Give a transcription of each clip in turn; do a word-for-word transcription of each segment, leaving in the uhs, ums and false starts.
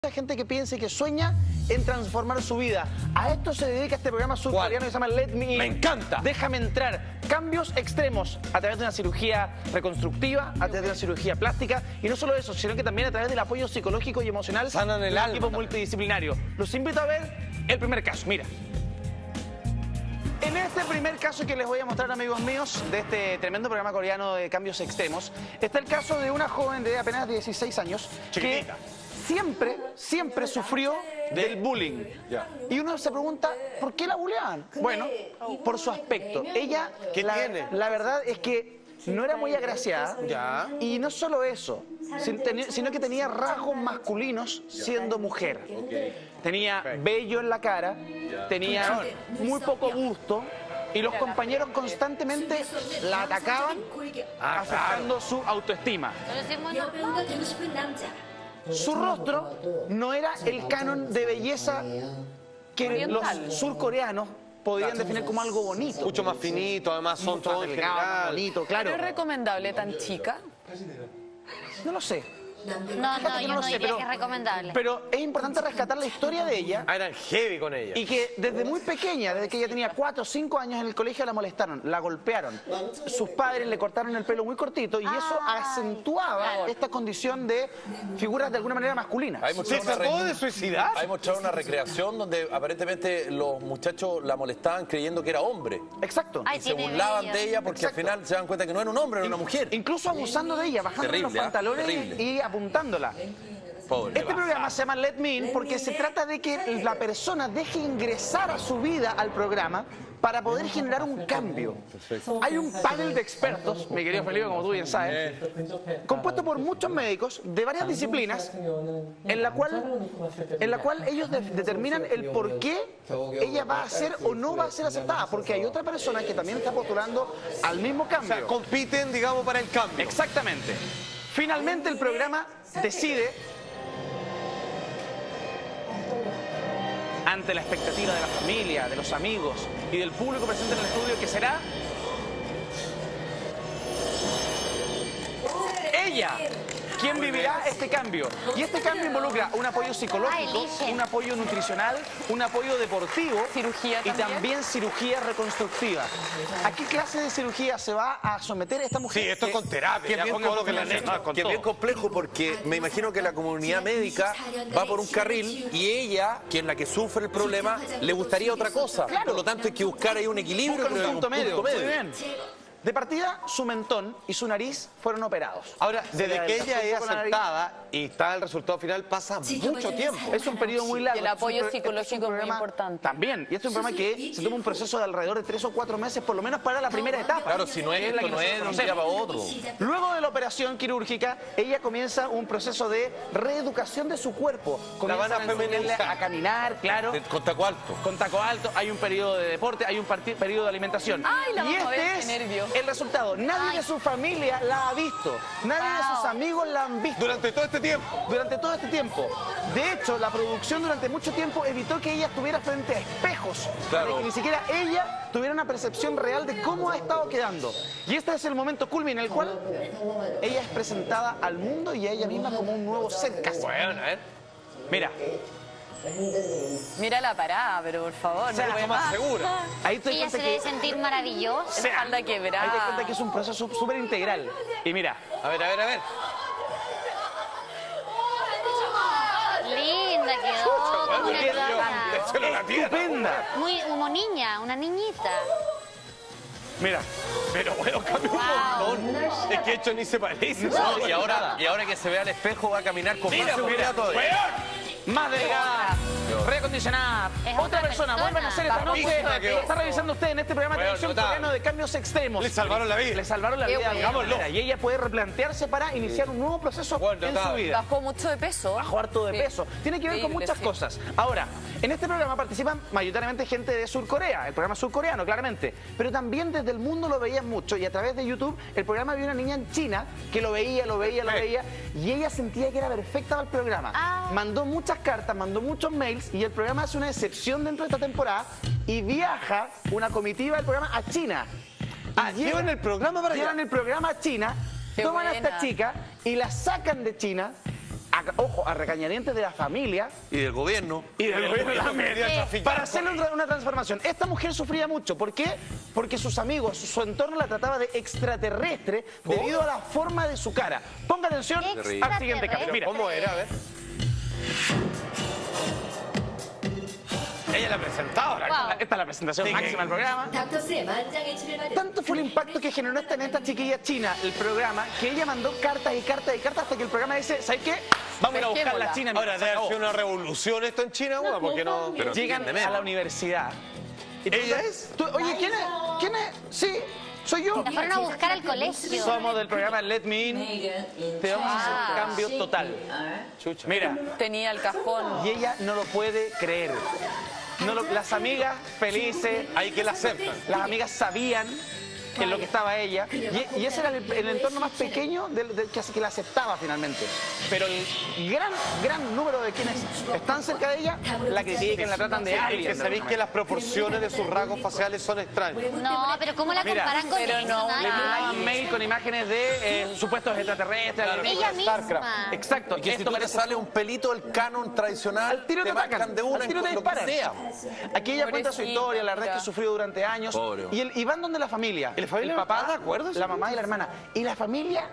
Mucha gente que piensa y que sueña en transformar su vida. A esto se dedica este programa surcoreano que se llama Let Me In. ¡Me encanta! Déjame entrar. Cambios extremos a través de una cirugía reconstructiva, a través de una cirugía plástica. Y no solo eso, sino que también a través del apoyo psicológico y emocional. Sanan el de un alma equipo también. multidisciplinario. Los invito a ver el primer caso. Mira. En este primer caso que les voy a mostrar, amigos míos, de este tremendo programa coreano de cambios extremos, está el caso de una joven de apenas dieciséis años Chiquitita. que siempre, siempre sufrió del bullying. Ya. Y uno se pregunta, ¿por qué la bulleaban? Bueno, por su aspecto. Ella, ¿Qué la, tiene? la verdad es que no era muy agraciada. Ya. Y no solo eso, sin- teni- sino que tenía rasgos masculinos siendo mujer. Tenía vello en la cara, tenía muy poco gusto. Y los compañeros constantemente la atacaban, afectando su autoestima. 배우가 되고 싶은 남자. Su rostro no era el canon de belleza que los surcoreanos podían definir como algo bonito. Mucho más finito, además son Mucho todos más en delgado, más general. bonito, claro. ¿Pero es recomendable tan chica? No lo sé. 남편 Fíjate No, no, que yo no no lo sé, diría pero- que es recomendable. Pero es importante rescatar la historia de ella Ah, eran heavy con ella. y que desde muy pequeña, desde que ella tenía cuatro o cinco años en el colegio, la molestaron, la golpearon. Sus padres le cortaron el pelo muy cortito y eso acentuaba esta condición de figuras de alguna manera masculinas. Hay ¿Se mostrado una trató re- de suicidar? Hay mostrado una recreación donde aparentemente los muchachos la molestaban creyendo que era hombre. Exacto. Ay, Y se tiene burlaban vello. de ella porque Exacto. al final se dan cuenta que no era un hombre, era una mujer. Incluso abusando de ella, bajando Terrible, los ¿ah? pantalones Terrible. y apuntándola. Pobre. Este programa se llama Let Me In porque se trata de que la persona deje ingresar a su vida al programa para poder generar un cambio. Hay un panel de expertos, mi querido Felipe, como tú bien sabes, compuesto por muchos médicos de varias disciplinas, en la cual, en la cual ellos de- determinan el por qué ella va a ser o no va a ser aceptada, porque hay otra persona que también está postulando al mismo O sea, cambio. compiten, digamos, para el cambio. Exactamente. Finalmente el programa decide, ante la expectativa de la familia, de los amigos y del público presente en el estudio, que será ella quien vivirá este cambio. Y este cambio involucra un apoyo psicológico, Ah, elige. un apoyo nutricional, un apoyo deportivo ¿Cirugía y también? también cirugía reconstructiva. ¿A qué clase de cirugía se va a someter esta mujer? Sí, esto es con terapia. Que ya es bien, pongan lo que le han complejo, hecho, con que es bien todo. complejo porque me imagino que la comunidad médica va por un carril y ella, que es la que sufre el problema, le gustaría otra cosa. Por lo tanto hay que buscar ahí un equilibrio. Buscan un creo, y punto medio. Muy medio. bien. De partida, su mentón y su nariz fueron operados. Ahora, Se desde le que adelgazó ella un es poco la nariz. aceptada y está el resultado final, pasa mucho tiempo. Es un periodo muy largo. Y el Este es un apoyo pro- este psicológico un es muy programa importante. También. Y este es un programa que se toma un proceso de alrededor de tres o cuatro meses, por lo menos para la primera etapa. Claro, si no es que la esto, que no es de un nosotros día para conocemos. otro. Luego de la operación quirúrgica, ella comienza un proceso de reeducación de su cuerpo. La van a Comienzan enseñarle feminizar. a caminar, claro. De- Con taco alto. Con taco alto, hay un periodo de deporte, hay un parti- periodo de alimentación. Ay, la y vamos a este ver, es qué nervio. el resultado. Nadie de su familia la ha visto. Nadie de sus Wow. amigos la han visto. Durante todo este tiempo. Durante todo este tiempo. De hecho, la producción durante mucho tiempo evitó que ella estuviera frente a espejos. Claro. Para que ni siquiera ella tuviera una percepción real de cómo ha estado quedando. Y este es el momento culmine en el cual ella es presentada al mundo y a ella misma como un nuevo ser casi. Bueno, a ver. Mira, Mira la parada, pero por favor, sea, no puede más más. segura. ahí te das Ella se cuenta debe que... sentir maravillosa. Espalda Ahí te das quebrada. cuenta que es un proceso súper integral. Y mira, A ver, a ver, a ver. Linda quedó, como una queda niña. Échale la tierra. estupenda. Muy como niña, una niñita. Mira, Pero bueno, cambió un Wow. montón. Es que hecho ni se parece. No, y, ahora, y ahora que se ve al espejo va a caminar con más seguridad todavía. más delgada, reacondicionada. Es Otra otra persona, persona. vuelven a hacer esta Está noche. guapísima, quedó. Está revisando usted en este programa de Bueno, televisión notable. coreano de cambios extremos. Le salvaron la vida. Le salvaron la Qué vida, bueno. digámoslo. Y ella puede replantearse para iniciar un nuevo proceso Bueno, en su notable. vida. Bajó mucho de peso. Bajó harto de Sí. peso. Tiene que ver con Increíble, muchas sí. cosas. Ahora, en este programa participan mayoritariamente gente de Surcorea, el programa surcoreano, claramente. Pero también desde el mundo lo veían mucho y a través de YouTube el programa había una niña en China que lo veía, lo veía, lo Sí. veía y ella sentía que era perfecta para el programa. Ah. Mandó muchas cartas, mandó muchos mails y el programa hace una excepción dentro de esta temporada y viaja una comitiva del programa a China. Ah, Y llevan el programa para allá. Llevan el programa a China, Qué toman a esta buena. chica y la sacan de China a, ojo, a regañadientes de la familia Y del gobierno. y del gobierno también, Sí. para hacerle una, una transformación. Esta mujer sufría mucho. ¿Por qué? Porque sus amigos, su, su entorno la trataba de extraterrestre debido a la forma de su cara. Ponga atención al siguiente capítulo. Mira, ¿Cómo era? A ver. Ella la presentaba. La... Wow. esta es la presentación máxima del programa. 닥터스의 만장의 춤을 받은 Tanto fue el impacto que generó esta, en esta chiquilla china el programa, que ella mandó cartas y cartas y cartas hasta que el programa dice, ¿sabes qué? Vamos a ir a buscar la China. Ahora, Se debe acabó. haber sido una revolución esto en China, güey, porque no... Pero Llegan entiéndeme, a la ¿no? universidad. Y tú- ¿Ella es? tú- oye, ¿quién es? ¿Quién es? Sí, soy yo. La fueron a buscar al colegio. Somos del programa Let Me In. Te vamos a hacer un cambio total. Chucha. Mira, Tenía el cajón. y ella no lo puede creer. No lo- las amigas felices, Hay que la aceptan. las amigas sabían en lo que estaba ella, y, y ese era el, el entorno más pequeño del, del que, que la aceptaba finalmente. Pero el gran, gran número de quienes están cerca de ella la critican, la tratan de Y que alien. sabéis que las proporciones de sus rasgos faciales son extrañas. No, pero ¿cómo la Mira, comparan con pero eso? no, Nada. Le mandaban mail con imágenes de eh, supuestos extraterrestres. Ella Starcraft. misma. Exacto. Y que si Esto tú te parece- sale un pelito del canon tradicional, Al tiro te marcan atacan, de una al tiro en te lo que disparan. sea. Aquí ella cuenta su Pobrecita. historia, la verdad es que sufrió durante años. Pobre. Y, el, y van donde la familia. ¿Y la familia el papá, está de acuerdo? la mamá y la hermana. Y la familia,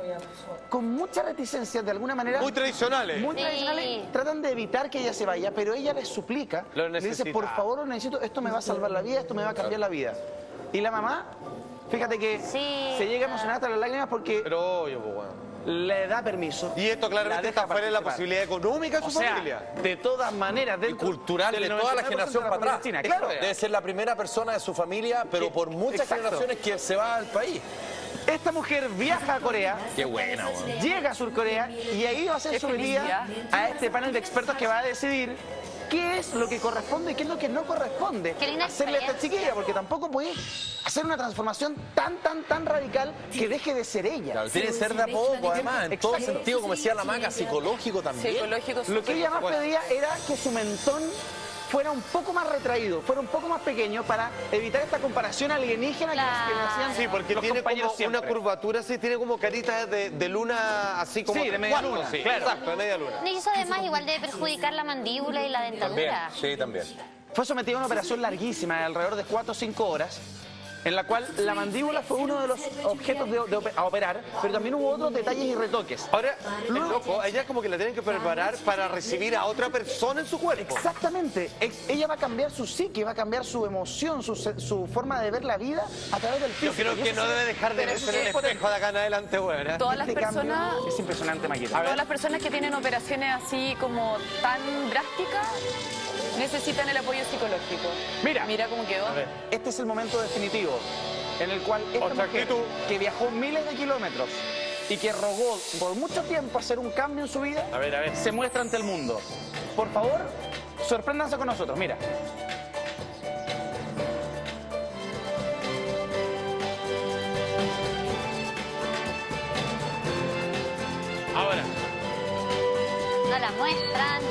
con mucha reticencia, de alguna manera... Muy tradicionales. Muy Sí. tradicionales, tratan de evitar que ella se vaya, pero ella les suplica, Lo le dice, necesita. por favor, lo necesito, esto me va a salvar la vida, esto me va a cambiar la vida. Y la mamá, fíjate que Sí. se llega a emocionar hasta las lágrimas porque Pero, oye, pues, bueno. le da permiso. Y esto la claramente deja está fuera de la participar. posibilidad económica de O su sea, familia. de todas maneras, Y dentro cultural del de toda la noventa y nueve por ciento generación de la para atrás. Palestina, claro. Debe ser la primera persona de su familia, pero por muchas Exacto. generaciones que se va al país. Esta mujer viaja a Corea, Qué buena, weón. llega a Surcorea y ahí va a ser Qué sometida feliz a este panel de expertos que va a decidir qué es lo que corresponde y qué es lo que no corresponde Qué linda hacerle a esta experiencia. chiquilla, porque tampoco puede hacer una transformación tan, tan, tan radical que deje de ser ella. Claro, tiene que ser de a poco, además, en todo Exacto. sentido, como decía la maga, psicológico también. Psicológico. Lo que ella más Bueno. pedía era que su mentón fuera un poco más retraído, fuera un poco más pequeño para evitar esta comparación alienígena que- que me hacían Sí, porque los tiene como compañeros una siempre. curvatura así, tiene como carita de, de luna así como... Sí, de media cuarto, luna, sí, claro. Exacto, de media luna. Y eso además igual debe perjudicar la mandíbula y la También, dentadura. sí, también. Fue sometida a una operación larguísima de alrededor de cuatro o cinco horas, en la cual la mandíbula fue uno de los objetos de, de ope- a operar, pero también hubo otros detalles y retoques. Ahora, es loco, a ella como que la tienen que preparar para recibir a otra persona en su cuerpo. Exactamente. Ex- Ella va a cambiar su psique, va a cambiar su emoción, su, se- su forma de ver la vida a través del Yo físico. creo Y que eso no sí, debe dejar de pero verse eso en sí el es potente. espejo de acá en adelante, güey. ¿eh? Todas las este cambio personas... es impresionante, Maquita. Todas las personas que tienen operaciones así como tan drásticas necesitan el apoyo psicológico. Mira. Mira cómo quedó. Este es el momento definitivo en el cual esta Otra mujer actitud. que viajó miles de kilómetros y que rogó por mucho tiempo hacer un cambio en su vida, A ver, a ver. se muestra ante el mundo. Por favor, sorpréndanse con nosotros. Mira. Ahora, No la muestran.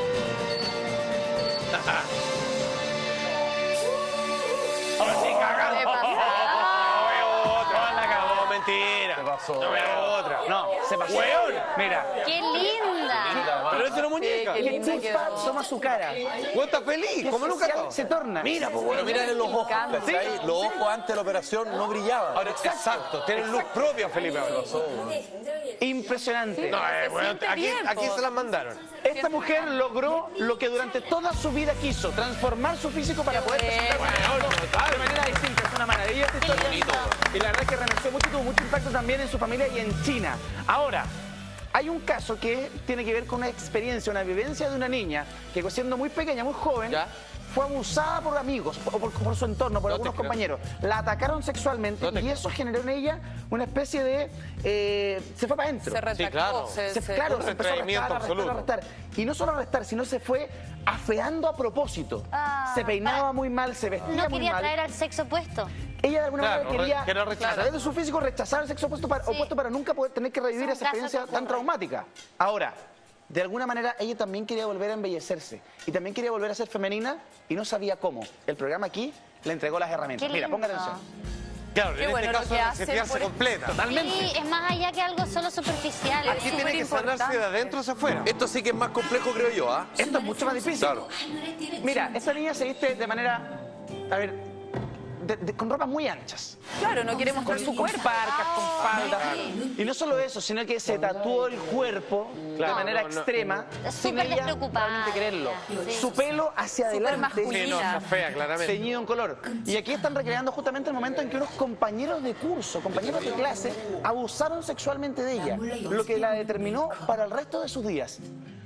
ahora sí, cagado. ¿Qué pasa? No veo otra. la cagó. No, mentira. ¿Qué pasó? No veo otra. No, se pasó. ¡Weón! Mira. ¡Qué linda! Pero es una muñeca. Qué Que linda chispa quedó. toma su cara. Güey, está feliz, Que como nunca. especial se torna. Mira, pues, Pero bueno. mírale los ojos, encanta. ¿cachai? Los ojos antes de la operación no brillaban. Ahora, exacto, tienen luz propia, Felipe. Impresionante. No, eh, Se bueno, siente aquí, bien, aquí po. se las mandaron. Esta mujer logró lo que durante toda su vida quiso, transformar su físico para poder presentarse de manera distinta. Es una maravilla esta historia. Y la verdad es que renació mucho y tuvo mucho impacto también en su familia y en China. Ahora, hay un caso que tiene que ver con una experiencia, una vivencia de una niña que siendo muy pequeña, muy joven, ¿Ya? fue abusada por amigos, o por, por su entorno, por No te algunos creo. compañeros. La atacaron sexualmente No te y creo. eso generó en ella una especie de... eh, se fue para adentro. Se retractó. claro. se- Se- se- claro, un se empezó a retraimiento arrestar, arrestar, absoluto. arrestar. Y no solo arrestar, sino se fue afeando a propósito. Ah, se peinaba para- muy mal, se vestía No muy quería mal. traer al sexo opuesto. Ella de alguna Claro, manera quería, re- que no rechazar. a través de su físico, rechazar el sexo opuesto para, Sí. opuesto para nunca poder tener que revivir Son esa casos experiencia que tan ocurren. traumática. Ahora, de alguna manera ella también quería volver a embellecerse y también quería volver a ser femenina y no sabía cómo. El programa aquí le entregó las herramientas. Qué Mira, ponga lindo. atención. Claro, Qué en bueno este lo caso que es hacen resetearse por- completa. Sí, es más allá que algo solo superficial. Aquí tiene que sanarse de adentro hacia afuera. Esto sí que es más complejo, creo yo, ¿ah? Esto es mucho más difícil. Claro. Mira, esta niña se viste de manera, a ver, de- de- con ropas muy anchas. Claro, no quiere mostrar su Con cuerpo. parcas, con faldas. Y no solo eso, sino que se tatuó el cuerpo de manera no, no. extrema, Es sin súper ella despreocupada. realmente quererlo. Sí. Su pelo hacia Súper adelante, masculina. Sí, no, está fea, claramente. teñido en color. Y aquí están recreando justamente el momento en que unos compañeros de curso, compañeros de clase, abusaron sexualmente de ella, lo que la determinó para el resto de sus días.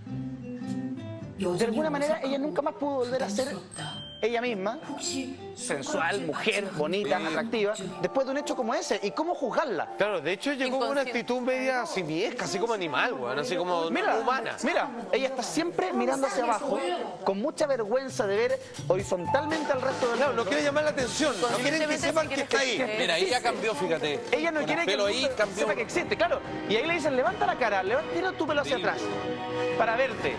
De alguna manera, ella nunca más pudo volver a ser ella misma, sensual, mujer, bonita, atractiva, después de un hecho como ese. ¿Y cómo juzgarla? Claro, de hecho llegó con una Inconsciente. actitud media simiesca, así como animal, weón, así como Mira, no humana. mira, ella está siempre mirando hacia abajo, con mucha vergüenza de ver horizontalmente al resto del Claro, no mundo. quiere llamar la atención, no quieren que Conscientemente sepan se que quiere está ahí. esconder. Mira, ahí ya cambió, fíjate. Ella no Con quiere el que el pelo ahí mundo cambió. sepa que existe, claro. Y ahí le dicen, levanta la cara, levanta, tira tu pelo hacia atrás, para verte.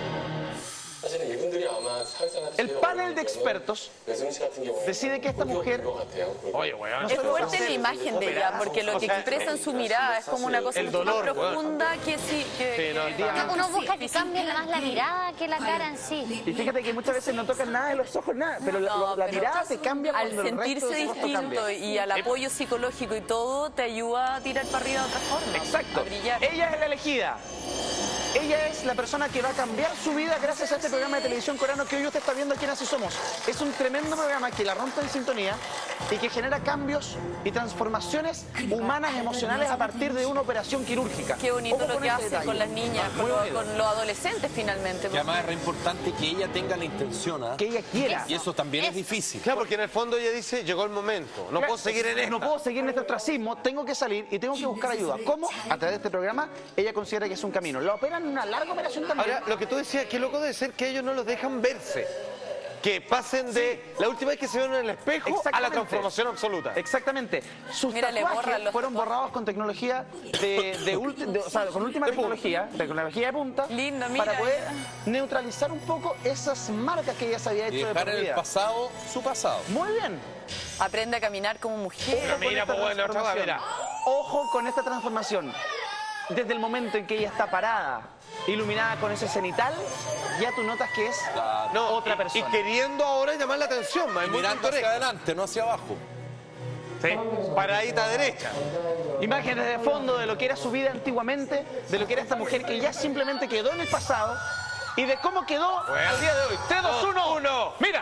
El panel de expertos decide que esta mujer... Oye, weón. Es fuerte la imagen de ella, porque lo que expresa en su mirada es como una cosa el mucho más dolor, profunda que sí. Que, Sí, no, que- está- Uno busca que cambie más la mirada que la cara en sí. Y fíjate que muchas veces no tocan nada de los ojos, nada, pero la, No, la pero mirada te cambia al cuando el resto sentirse de tu rostro distinto cambia. y al apoyo psicológico y todo, te ayuda a tirar para arriba de otra forma. Exacto. A brillar. Ella es la elegida. Ella es la persona que va a cambiar su vida gracias a este programa de televisión coreano que hoy usted está viendo aquí en Así Somos. Es un tremendo programa que la rompe en sintonía y que genera cambios y transformaciones humanas y emocionales a partir de una operación quirúrgica. Qué bonito Ojo lo con que ese hace detalle. con las niñas, Muy con, lo- bonito. con los adolescentes finalmente. Y además es re importante que ella tenga la intención, ¿ah? Que ella quiera. Y eso también es difícil. Claro, porque en el fondo ella dice, llegó el momento, no puedo seguir en esto. No puedo seguir en este ostracismo, tengo que salir y tengo que buscar ayuda. ¿Cómo? A través de este programa, ella considera que es un camino. La operan en una larga operación también. Ahora, lo que tú decías, qué loco debe ser que ellos no los dejan verse. Que pasen de la última vez que se vieron en el espejo a la Exactamente. transformación absoluta. Exactamente. Sus Mira, le tatuajes borran los fueron tatuajes. borrados con tecnología de, de, ulti- de- o sea, con última De punta. tecnología, tecnología de punta, Lindo, mira, para poder mira. neutralizar un poco esas marcas que ella se había Y hecho de dejar por en el vida. pasado su pasado. Muy bien. Aprende a caminar como mujer. Ojo con mira, esta pues, bueno, otra vez, transformación. Ojo con esta transformación. Desde el momento en que ella está parada, iluminada con ese cenital, ya tú notas que es No, otra y- persona. Y queriendo ahora llamar la atención, más, es muy Mirando hacia pintoresca. adelante, no hacia abajo. Sí. Paradita derecha. Imágenes de fondo de lo que era su vida antiguamente, de lo que era esta mujer que ya simplemente quedó en el pasado y de cómo quedó al día de hoy. tres, dos, uno. Mira.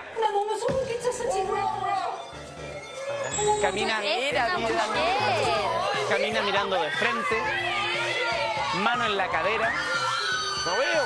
Camina, Es una camina, mujer. camina mirando de frente, mano en la cadera. No veo.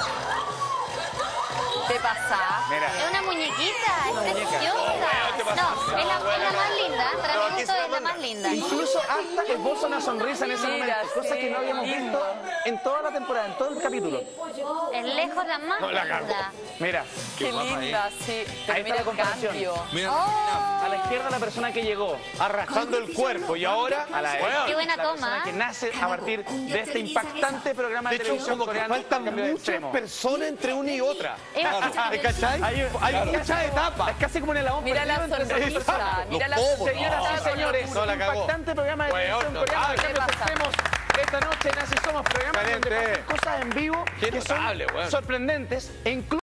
Te pasa. Mira. Es una muñequita, es preciosa. No, es la, es la más linda. Para No, mi aquí gusto se la es la manda. más linda. Incluso hasta esboza una sonrisa en ese Mira, momento, cosa que no habíamos sí, visto en toda la temporada, en todo el capítulo. Es lejos la más linda. Mira, Qué linda, sí. Pero Ahí está mira la el comparación. cambio. Mira, Oh, a la izquierda la persona que llegó, Arrastrando el cuerpo y ahora a la derecha qué buena la persona toma. que ¿eh? nace a partir de este impactante programa de de hecho televisión como que coreano. faltan Cambio de muchas extremo. personas entre una y otra. Es- ¿Me cachai? Hay, Hay muchas etapas. Es casi como en el Avon Mira la perdido entre sonrisa. Mira la Los pobres. Señoras y sonrisa. señores, No, la cagó. impactante programa de televisión Weón, coreano de notable. cambios ¿Qué pasa? extremos. Esta noche en Así Somos, programa donde Caliente. pasan cosas en vivo Qué que son notable, weón. sorprendentes e incluso